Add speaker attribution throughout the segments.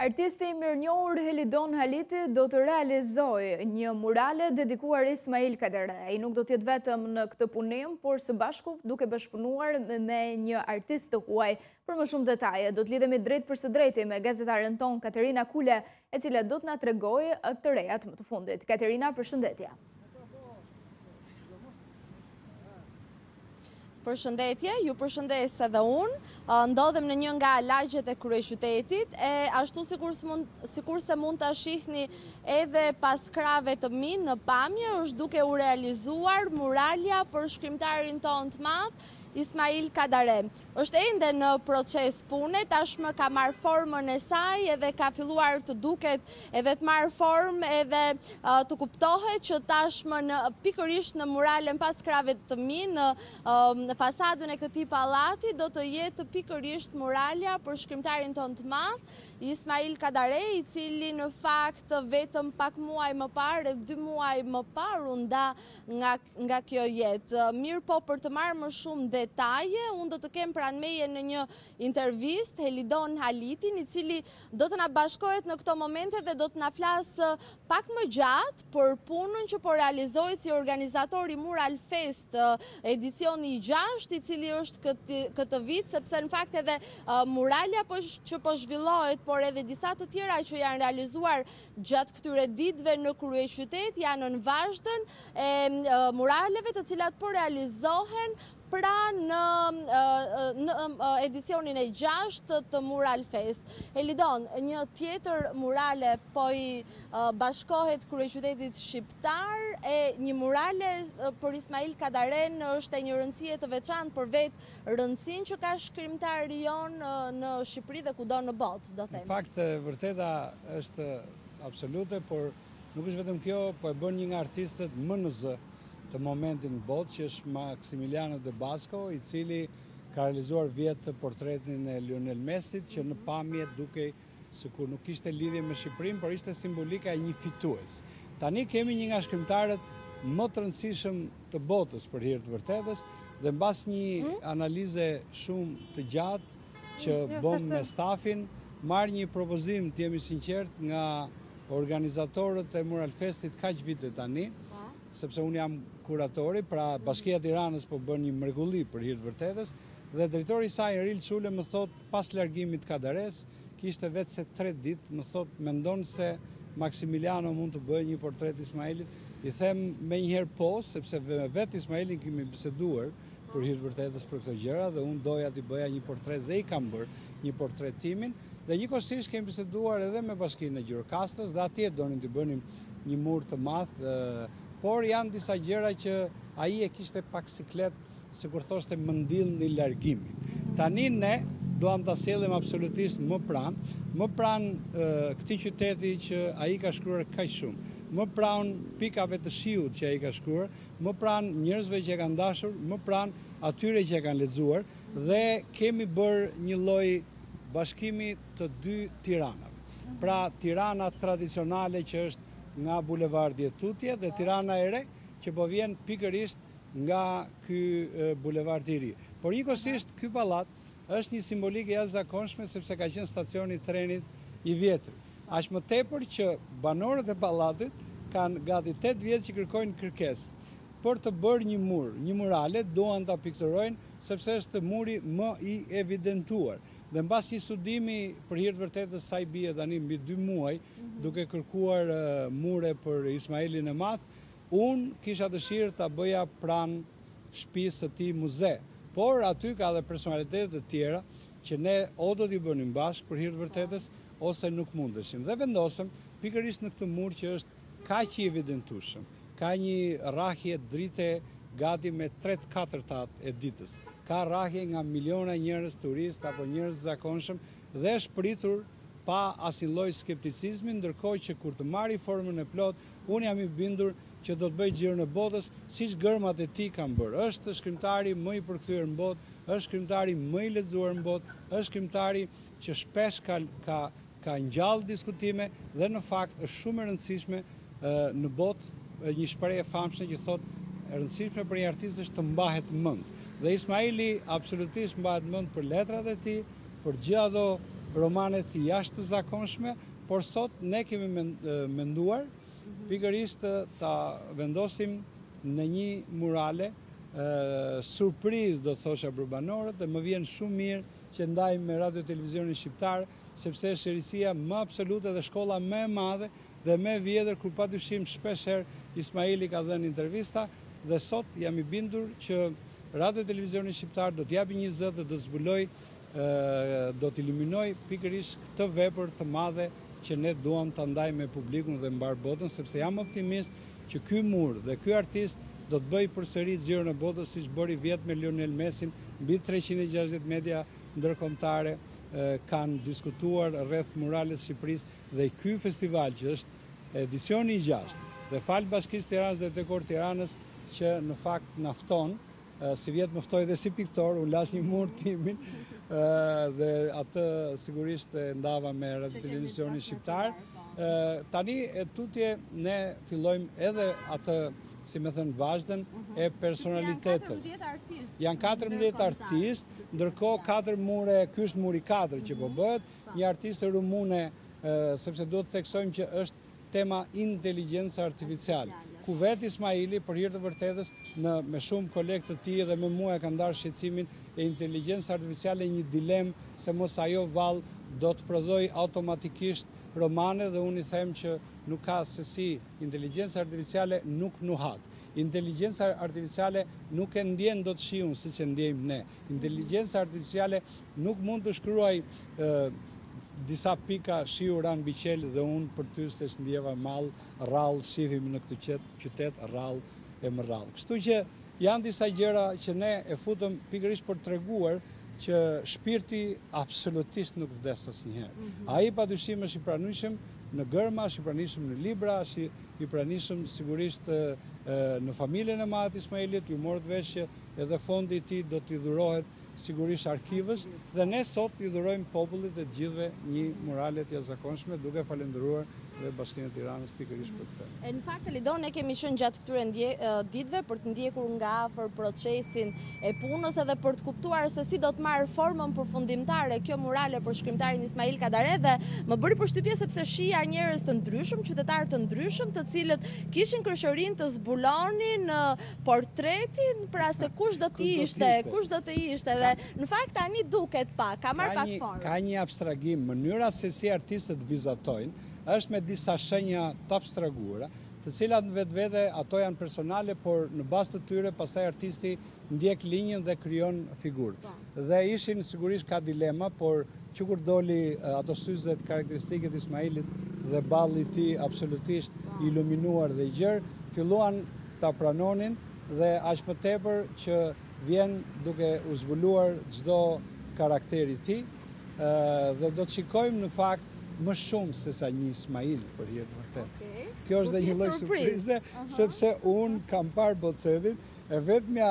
Speaker 1: Artisti mirënjohur Helidon Haliti do të realizojë një murale dedikuar Ismail Kadare. Ai nuk do të jetë vetëm në këtë punim, por së bashku duke bashkëpunuar me një artist të huaj. Për më shumë detaje, do të lidhemi drejt për së drejti me gazetaren ton Katerina Kule, e cila do të na tregojë të rejat më të fundit. Katerina, përshëndetje.
Speaker 2: Përshëndetje, ju përshëndes edhe unë, ndodhem në një nga lagjet e kryeqytetit, e ashtu sikur se mund të shihni edhe pas krave të mi në pamje, është duke u realizuar muralja për shkrimtarin ton të madh, Ismail Kadare. Është ende në proces pune, tashmë ka marrë formën e saj edhe ka filluar të duket edhe të marrë formë edhe të kuptohet që tashmë pikërisht në muralen pas krave të mi në fasadën e këtij pallati do të jetë pikërisht muralja për shkrimtarin ton të madh, Ismail Kadare, i cili në fakt vetëm pak muaj më parë, 2 muaj më parë u nda nga kjo jetë. Mirë po, për të marrë më shumë detaje, unë do të kem pranë meje në një intervistë Helidon Halitin, i cili do të na bashkohet në këto momente dhe do të na flasë pak më gjatë për punën që po realizoi si organizatori Mural Fest edicioni i 6, i cili është këtë vit, sepse në fakt edhe muralja që po zhvillohet, por edhe disa të tjera që janë realizuar gjatë këtyre ditëve në kryeqytet janë në vazhdën e muraleve të cilat po realizohen pra në edicionin e 6 të Mural Fest. Helidon, një tjetër murale po i bashkohet kryeqytetit shqiptar e një murale për Ismail Kadaren është e një rëndësie të veçantë për vetë rëndësinë që ka shkrimtari jonë në Shqipëri dhe kudo në botë, do them.
Speaker 3: Në fakt, vërteta është absolute, por nuk është vetëm kjo, po e bën një nga artistët më në zë të momentin në botë, që është Maximiliano De Basco, i cili ka realizuar vjetë portretin e Lionel Messit, që në pamje duke sikur nuk ishte lidhje me Shqipërinë, por ishte simbolika e një fitues. Tani kemi një nga shkrimtarët më të rëndësishëm të botës për hir të vërtetës, dhe mbas një analize shumë të gjatë që bëm me stafin, marr një propozim, të jemi sinqert, nga organizatorët e Mural Festit kaq vite tani, sepse unë jam kuratori, pra Bashkia e Tiranës po bën një mrekulli për hir të vërtetës, dhe drejtori i saj Eril Çule më thot pas largimit të Kadares, kishte vetë se 3 ditë, më thot mendon se Maximiliano mund të bëjë një portret Ismailit. I them me njëherë po, sepse vetë Ismailin kemi biseduar për hir të vërtetës për këto gjëra, dhe unë doja t'i bëja një portret dhe i kam bërë një portret timin, dhe njëkohësisht kemi biseduar edhe me Bashkinë e Gjirokastrës, dhe atje donin t'i bënim një mur të madh, por janë disa gjëra që ai e kishte pak siklet, sikur thoshte më ndillni largimin. Tani ne duam ta sjellim absolutisht më pranë këtij qyteti që ai ka shkruar kaq shumë, më pranë pikave të shiut që ai ka shkruar, më pranë njerëzve që e kanë dashur, më pranë atyre që e kanë lexuar, dhe kemi bërë një lloj bashkimi të 2 Tiranave. Pra Tirana tradicionale që është nga bulevardi e Tutje, dhe Tirana e re që po vjen pikërisht nga ky bulevard i ri. Por njëkohësisht ky pallat është një simbolikë jashtëzakonshme, sepse ka qenë stacioni i trenit i vjetër. Aq më tepër që banorët e pallatit kanë gati 8 vjet që kërkojnë kërkesë për të bërë një mur, një murale, duan ta pikturojnë, sepse është muri më i evidentuar. Dhe mbas një studimi për hir të vërtetës, sa i bie tani mbi 2 muaj, duke kërkuar mure për Ismailin e Madh, unë kisha dëshirë ta bëja pranë shtëpisë së tij muze. Por aty ka edhe personalitetet të tjera që ne o do t'i bënim bashkë për hir të vërtetës, ose nuk mundeshim. Dhe vendosëm pikërisht në këtë mur që është kaq i evidentueshëm. Ka një rrahje drite gati me 3/4 e ditës. Ka rrahje nga miliona njerëz turist apo njerëz zakonshëm, dhe është pritur pa asnjë lloj skepticizmi, ndërkohë që kur të marrë formën e plot, unë jam i bindur që do të bëj xhirin e botës, siç gërmat e tij kanë bërë. Është shkrimtari më i përkthyer në botë, është shkrimtari më i lexuar në botë, është shkrimtari që shpesh ka ngjall diskutime, dhe në fakt është shumë e rëndësishme në botë një shprehje e famshme që thotë e rëndësishme për një artist është të mbahet mend. Dhe Ismaili absolutisht mbahet mend për letrat e tij, për gjithë ato romane të jashtëzakonshme, por sot ne kemi menduar pikërisht ta vendosim në një murale surprizë, do të thosha për banorët, dhe më vjen shumë mirë që ndajmë me Radio Televizionin Shqiptar, sepse është erësia më absolute dhe shkolla më e madhe dhe më e vjetër, kur padyshim shpeshherë Ismaili ka dhënë intervista, dhe sot jam i bindur që Radio Televizionin Shqiptar do t'japi një zë dhe do të zbuloj, do t'eliminoj pikërisht këtë vepër të madhe që ne duam ta ndajmë me publikun dhe mbar botën, sepse jam optimist që ky mur dhe ky artist do të bëj përsëri xhiron e botës, siç bëri vjet me Lionel Messin. Mbi 360 media ndërkombëtare kanë diskutuar rreth murales Shqipërisë, dhe ky festival që është edicioni i 6 dhe fal Bashkisë Tiranës dhe Dekor Tiranës që në fakt na fton, si vjet më ftoi dhe si piktor, unë lash një mur timin dhe atë sigurisht e ndava me Radio Televizionin Shqiptar. Tani e tutje ne fillojmë edhe atë, si me thënë, vazhden e personalitetën. Janë 14 artistë, ndërkohë 4 mure, ky është muri 4 që po bëhet, një artiste rumune, sepse duhet të theksojmë që është tema inteligjenca artificiale, ku vetë Ismaili, për hir të vërtetës, me shumë kolegë të tij dhe me mua e ka ndarë shqetësimin e inteligjencës artificiale një dilemë se mos ajo vallë do të prodhoj automatikisht romane, dhe unë i them që nuk ka se si inteligjenca artificiale nuk nuhat. Inteligjenca artificiale nuk e ndjen dot shiun siç e ndjejmë ne. Inteligjenca artificiale nuk mund të shkruaj disa pika shiu ran mbi qel dhe unë për ty se ndjeva mall, rrallë, shihim në këtë qytet, rrallë e më rrallë. Kështu që janë disa gjëra që ne e futëm pikërisht për treguar që shpirti absolutisht nuk vdes asnjëherë. Ai padyshim është i pranishëm në gërma, është i pranishëm në libra, është i pranishëm sigurisht në familjen e madhe të Ismailit. Ju morët vesh që edhe fondi i tij do t'i dhurohet sigurisht arkivës, dhe ne sot i dhurojmë popullit dhe të gjithëve një murale të jashtëzakonshme, duke falendëruar dhe Bashkinë e Tiranës pikërisht për këtë.
Speaker 2: Në fakt, Elidon, ne kemi qenë gjatë këtyre ditëve për të ndjekur nga afër procesin e punës edhe për të kuptuar se si do të marrë formën përfundimtare kjo murale për shkrimtarin Ismail Kadare, dhe më bëri përshtypje sepse shija njerëz të ndryshëm, qytetarë të ndryshëm, të cilët kishin kërshërinë të zbulonin portretin, pra se kush do të ishte, dhe në fakt tani duket pak, ka marrë pak formë.
Speaker 3: Ka një abstragim, mënyra se si artistët vizatojnë është me disa shenja të abstraguara, të cilat në vetvete ato janë personale, por në bazë të tyre pastaj artisti ndjek linjën dhe krijon figurë. Dhe ishin sigurisht ka dilema, por që kur doli ato syzet karakteristike të Ismailit dhe balli i tij absolutisht iluminuar dhe i gjerë, filluan ta pranonin, dhe aq më tepër që vjen duke u zbuluar çdo karakteri i tij, dhe do të shikojmë në fakt më shumë se sa një Ismail, për hir të vërtetë. Kjo është dhe një lloj surprize, sepse unë kam parë bocetin, e vetmja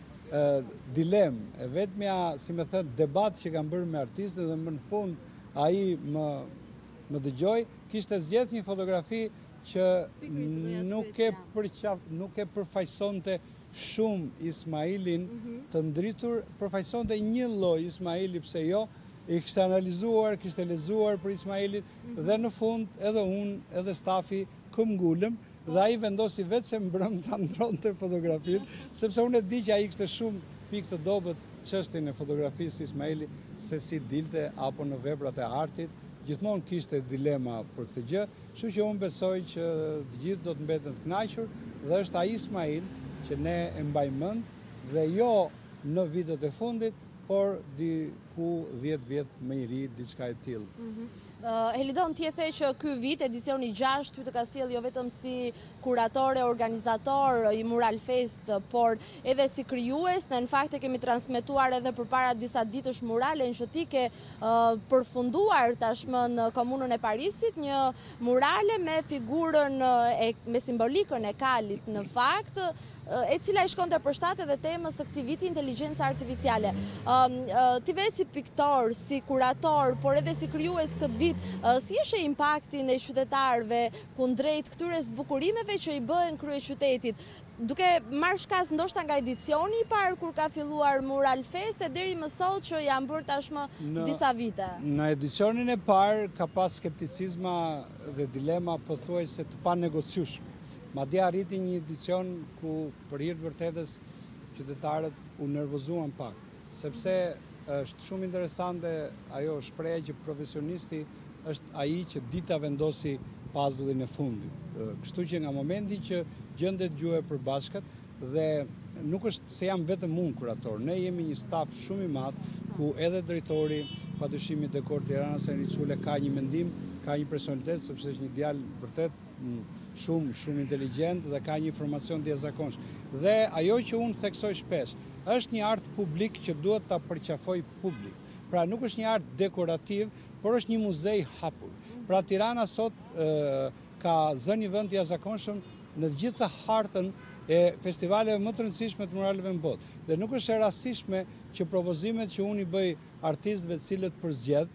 Speaker 3: dilemë, e vetmja, si me thënë, debat që kam bërë me artistët, dhe më në fund ai më dëgjoi, kishte zgjedhur një fotografi që nuk e përfaqësonte shumë Ismailin të ndritur, përfaqësonte një lloj Ismaili, pse jo, i kishte analizuar, kishte lexuar për Ismailin, dhe në fund edhe unë edhe stafi këmbgulëm, dhe ai vendosi vetë se mbrëm ta ndronte fotografinë, sepse unë e di që ai kishte shumë pikë të dobët çështjen e fotografisë Ismaili, se si dilte apo në veprat e artit, gjithmonë kishte dilema për këtë gjë, kështu që unë besoj që të gjithë do të mbeten të kënaqur, dhe është ai Ismail që ne e mbajmë mend, dhe jo në vitet e fundit, por diku 10 vjet më i ri, diçka e tillë.
Speaker 2: Elidon, ti e the që ky vit, edicioni 6, ty të ka sjellë jo vetëm si kuratore, organizator i Mural Fest, por edhe si krijues. Ne në fakt e kemi transmetuar edhe përpara disa ditësh muralen që ti ke përfunduar tashmë në komunën e Parisit, një murale me figurën me simbolikën e kalit në fakt, e cila i shkonte përshtat edhe temës së këtij viti, inteligjenca artificiale. Ti vetë si piktor, si kurator, por edhe si krijues këtë vit, si është impakti në qytetarëve kundrejt këtyre zbukurimeve që i bëhen kryeqytetit, duke marrë shkas ndoshta nga edicioni i parë kur ka filluar Mural Fest e deri më sot që janë bërë tashmë disa vite.
Speaker 3: Në edicionin e parë ka pas skepticizma dhe dilema pothuajse të panegociueshme. Madje arriti një edicion ku për hir të vërtetës qytetarët u nervozuan pak, sepse është shumë interesante ajo shpreha që profesionisti është ai që dita vendosi puzzle-in e fundit. Kështu që nga momenti që gjendet gjuhë e përbashkët dhe nuk është se jam vetëm unë kurator, ne jemi një staf shumë i madh ku edhe drejtori padyshimi Dekor Tirana Seni Çule ka një mendim, ka një personalitet sepse është një djalë vërtet shumë inteligjent dhe ka një informacion të jashtëzakonshëm. Dhe ajo që unë theksoj shpesh, është një art publik që duhet ta përqafoj publik. Pra nuk është një art dekorativ, por është një muzej hapur. Pra Tirana sot ka zënë një vend të jashtëzakonshëm në gjithë të hartën e festivaleve më të rëndësishme të muraleve në botë. Dhe nuk është e rastishme që propozimet që unë i bëj artistëve të cilët përzgjedh,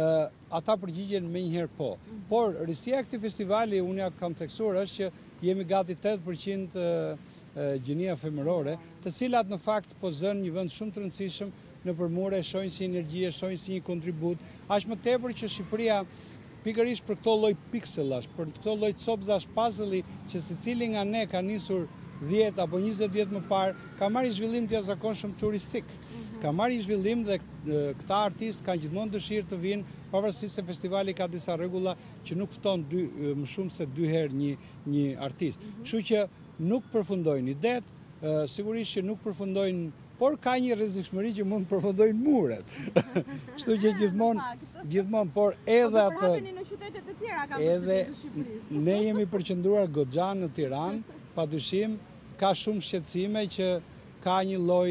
Speaker 3: ata përgjigjen me njëherë po. Por risia e këtij festivali, unë ja kam theksuar, është që jemi gati 8% gjenia femërore, të cilat në fakt po zënë një vend shumë të rëndësishëm në përmure, shohin si energji, shohin si një kontribut, aq më tepër që Shqipëria pikërisht për këto lloj piksellash, për këto lloj copëzash puzzle-i që secili nga ne ka nisur 10 apo 20 vjet më parë, ka marrë zhvillim të jashtëzakonshëm turistik. Ka marrë zhvillim dhe këta artistë kanë gjithmonë dëshirë të vinë, pavarësisht se festivali ka disa rregulla që nuk fton më shumë se 2 herë një artist. Kështu që nuk përfundojnë idet, sigurisht që nuk përfundojnë, por ka një rrezikshmëri që mund të përfundojnë muret. Kështu që gjithmonë, por edhe atë.
Speaker 2: Do përhapeni në qytetet e tjera kam përshtypjen të Shqipërisë.
Speaker 3: Ne jemi përqendruar goxha në Tiranë, padyshim ka shumë shqetësime që ka një lloj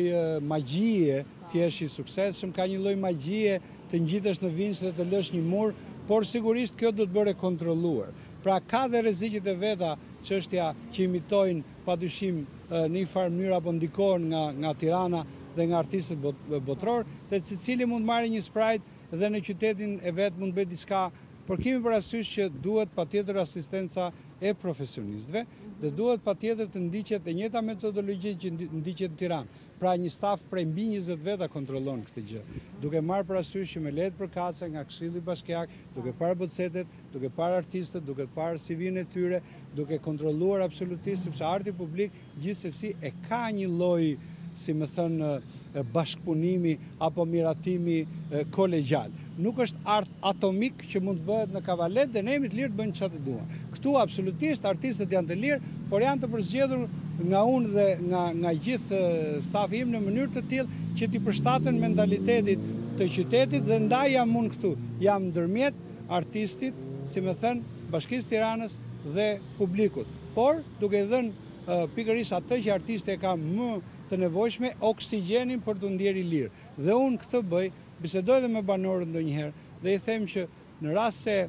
Speaker 3: magjie të jesh i suksesshëm, ka një lloj magjie të ngjitesh në vinç dhe të lësh një mur, por sigurisht kjo do të bëre kontrolluar. Pra ka dhe rreziqet e veta, çështja që imitojnë padyshim në një farë mënyrë apo ndikohen nga Tirana dhe nga artistët botror, dhe secili mund marrë një sprite dhe në qytetin e vet mund bëj diçka, por kemi parasysh që duhet patjetër asistenca e profesionistëve dhe duhet patjetër të ndiqet e njëjta metodologji që ndiqet në Tiranë. Pra një staf prej mbi 20 veta kontrollon këtë gjë, duke marrë parasysh që me lehtë përkatëse nga Këshilli Bashkiak, duke parë bocetet, duke parë artistët, duke parë CV-n e tyre, duke kontrolluar absolutisht, sepse arti publik gjithsesi e ka një lloj, si më thënë, bashkëpunimi apo miratimi kolegjal. Nuk është art atomik që mund të bëhet në kavalet dhe ne jemi të lirë të bëjmë çfarë të duan. Këtu absolutisht artistët janë të lirë, por janë të përzgjedhur nga unë dhe nga gjithë stafi im në mënyrë të tillë që t'i përshtaten mentalitetit të qytetit dhe ndaj jam unë këtu. Jam ndërmjet artistit, si më thënë, Bashkisë Tiranës dhe publikut. Por duke dhënë pikërisht atë që artisti e ka më të nevojshme, oksigjenin për të ndjerë i lirë. Dhe unë këtë bëj, bisedoj dhe me banorët ndonjëherë dhe i them që në rast se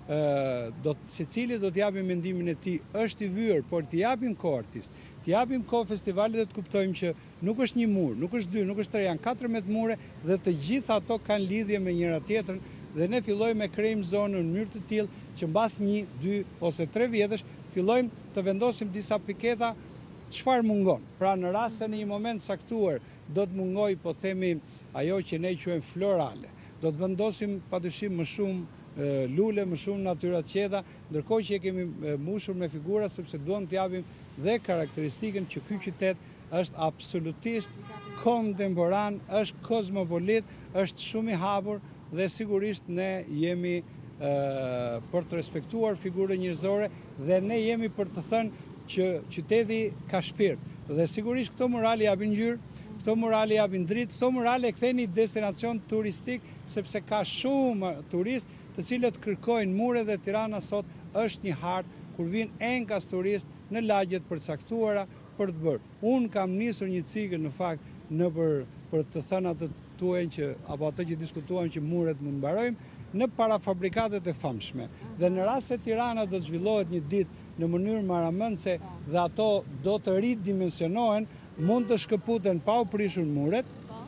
Speaker 3: secili do t'japim mendimin e tij, është i vyer, por t'i japim kohë artist, t'i japim kohë festivalit dhe të kuptojmë që nuk është një mur, nuk është 2, nuk është 3, janë 14 mure dhe të gjitha ato kanë lidhje me njëra tjetrën dhe ne fillojmë me krejmë zonën në mënyrë të tillë që mbas 1, 2 ose 3 vjetësh fillojmë të vendosim disa piketa çfarë mungon. Pra në rast se në një moment saktuar do të mungoj, po themi, ajo që ne quajmë florale, do të vendosim padyshim më shumë lule, më shumë natyra të qeta, ndërkohë që e kemi mbushur me figura sepse duam të japim dhe karakteristikën që ky qytet është absolutisht kontemporan, është kozmopolit, është shumë i hapur dhe sigurisht ne jemi për të respektuar figurën njerëzore dhe ne jemi për të thënë që qyteti ka shpirt. Dhe sigurisht këto murale japin ngjyrë, këto murale japin dritë, këto murale e kthejnë një destinacion turistik sepse ka shumë turistë të cilët kërkojnë muret dhe Tirana sot është një hartë kur vinë enkas turistë në lagjet përcaktuara për të bërë. Unë kam nisur një cikël në fakt për të thënë atë tuaj që apo atë që diskutuam që muret mund mbarojmë në parafabrikatet e famshme. Dhe në rast se Tirana do të zhvillohet një ditë në mënyrë maramendse dhe ato do të ridimensionohen, mund të shkëputen pa u prishur muret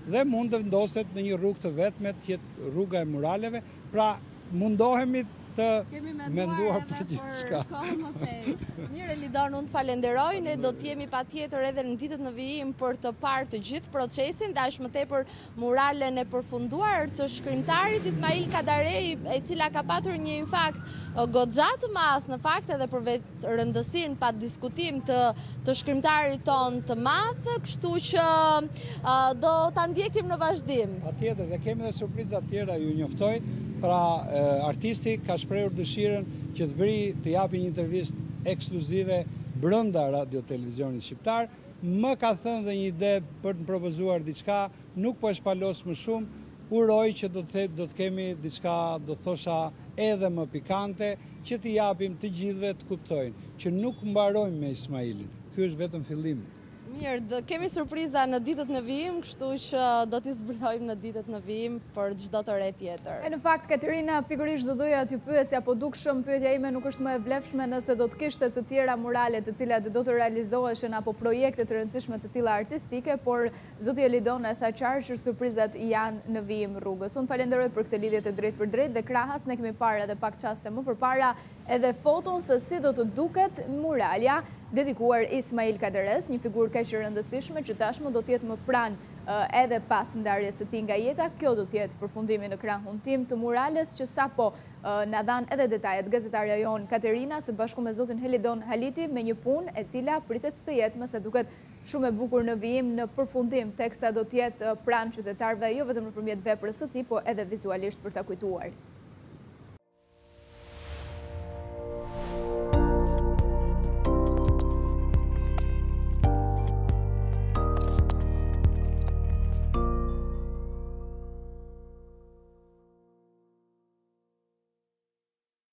Speaker 3: dhe mund të vendoset në një rrugë të vetme, të jetë rruga e muraleve, pra mundohemi të menduar për gjithçka.
Speaker 2: Mirë Elidon, unë të falenderoj, ne do të jemi patjetër edhe në ditët në vijim për të parë të gjithë procesin dhe ashtë më tepër muralen e përfunduar të shkrimtarit Ismail Kadarej, e cila ka patur një infakt goxha të madh në fakt edhe për vetë rëndësin pa diskutim të shkrimtarit ton të madh, kështu që do ta ndjekim në vazhdim.
Speaker 3: Patjetër, dhe kemi dhe surpriza tjera, ju njoftoj, pra artisti ka shprehur dëshirën që të vri të japi një intervistë ekskluzive brenda radio televizionit shqiptar. Më ka thënë dhe një ide për të propozuar diçka, nuk po e shpalos më shumë, uroj që do të kemi diçka, do të thosha edhe më pikante, që të japim të gjithëve të kuptojnë, që nuk mbarojmë me Ismailin. Ky është vetëm fillimi.
Speaker 2: Mirë, kemi surpriza në ditët në vijim, kështu që do t'i zbulojmë në ditët në vijim për çdo të re tjetër.
Speaker 1: E në fakt, Katerina, pikërisht do doja t'ju pyesja, po dukshëm pyetja ime nuk është më e vlefshme nëse do të kishte të tjera murale të cilat do të realizoheshin apo projekte të rëndësishme të tilla artistike, por zoti Elidon e tha qartë që surprizat janë në vijim rrugës. Unë falenderoj për këtë lidhje të drejtë për drejtë dhe krahas ne kemi parë edhe pak çaste më përpara edhe foton se si do të duket muralja dedikuar Ismail Kaderës, një figurë kaq e rëndësishme që tashmë do të jetë më pranë edhe pas ndarjes së tij nga jeta. Kjo do të jetë përfundimi në krahun tim të murales që sapo na dhan edhe detajet gazetarja jon Katerina së bashku me zotin Elidon Haliti me një punë e cila pritet të jetë më se duket shumë e bukur në vijim, në përfundim teksta do të jetë pranë qytetarëve jo vetëm nëpërmjet veprës së tij, po edhe vizualisht për ta kujtuar.